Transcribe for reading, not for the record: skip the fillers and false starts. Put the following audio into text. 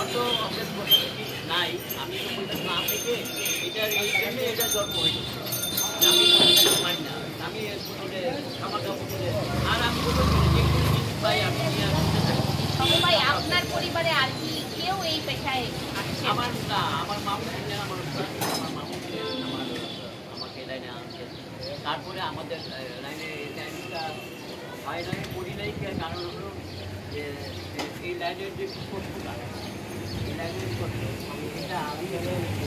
আমার তো অভ্যেস ঠিক নাই, আমি তো বলতে না থেকে এই জন্য এটা জন্ম হয়েছে। আমি পারি না, আমি খাবার দাবার করে আর আমি তো ভাই আমি ভাই আপনার পরিবারে আর কি কেউ এই পেশায় আসছে? আমার না, আমার মামু ছিলেন, আমার মামু ছিলেন, আমাকে লাইনে আনছেন। তারপরে আমাদের লাইনে লাইনটা হয় নাই, করি নাই, কারণ হলো যে এই লাইনের যে কষ্টটা, এই লাইনের কষ্ট এটা আমি